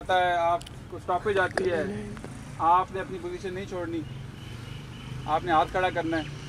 होता है, आपको स्टॉपेज आती है, आपने अपनी पोजीशन नहीं छोड़नी, आपने हाथ खड़ा करना है।